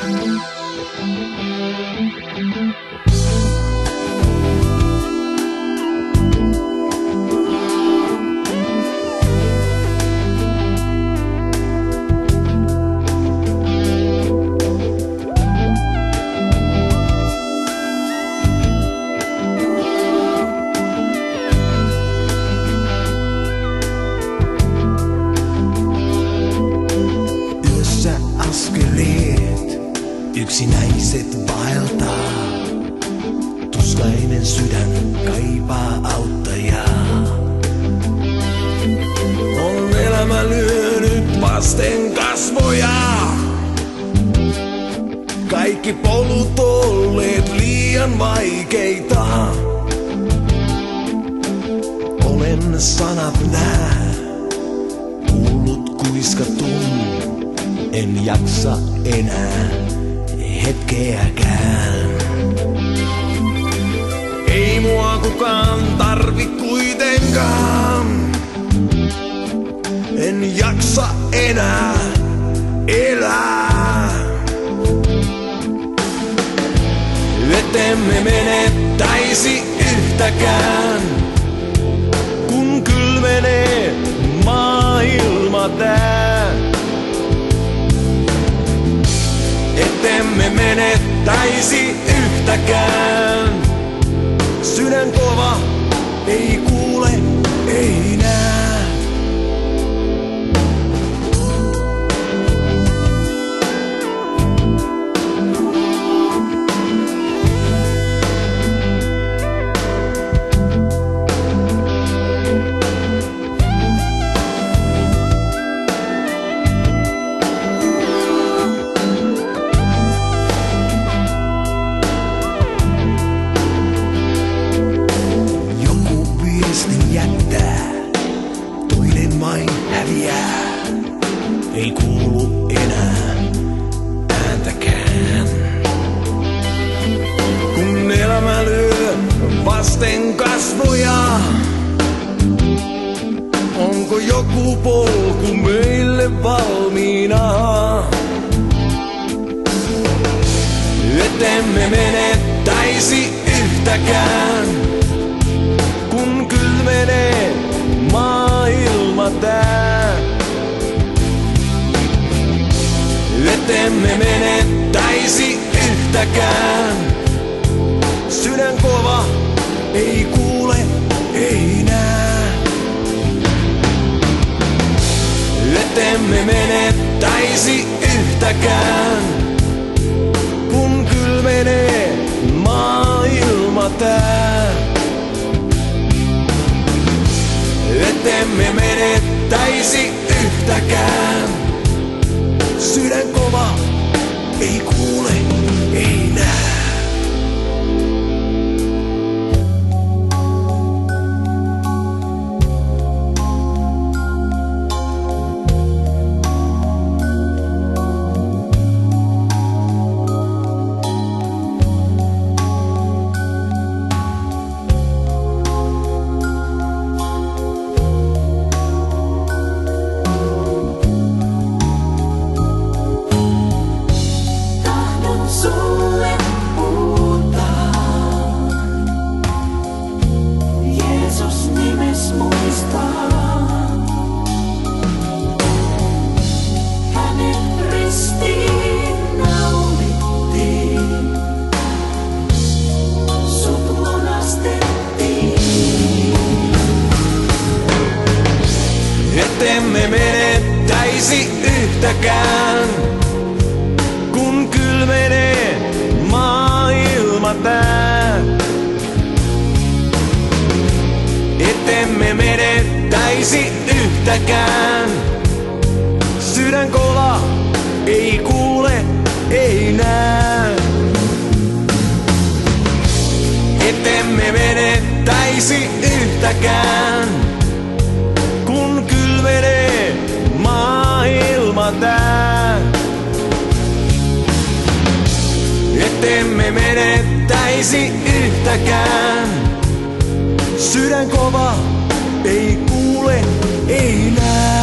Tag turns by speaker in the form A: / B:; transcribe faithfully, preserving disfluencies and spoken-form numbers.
A: Yksinäiset vaeltaa, tuskainen sydän kaipaa auttajaa. On elämä lyönyt vasten kasvoja, kaikki polut olleet liian vaikeita. Olen sanat nää, kuullut kuiskatun, en jaksa enää hetkeäkään. Ei mua kukaan tarvi kuitenkaan, en jaksa enää elää. Etemme menettäisi yhtäkään, kun kylmenee maailma tää. Ettemme menettäisi yhtäkään, sydän kova, ei kuule, ei näe. Ei kuulu enää ääntäkään, kun elämä lyö vasten kasvoja. Onko joku polku meille valmiina? Ettemme menettäisi yhtäkään, kun kylmenee maailma tää. Ettemme menettäisi yhtäkään, sydän kova, ei kuule, ei näe. Ettemme menettäisi yhtäkään, kun kylmenee maailma tää. Ettemme menettäisi yhtäkään, sydän kova, ei kuule, ei näe. Ettemme menettäisi yhtäkään, kun kylmenee maailma tää. Ettemme menettäisi yhtäkään, sydän kova, ei kuule, ei näe. Ettemme menettäisi yhtäkään, kun kylmenee maailma tää. Ettemme menettäisi yhtäkään, sydän kova, ei kuule, ei näe.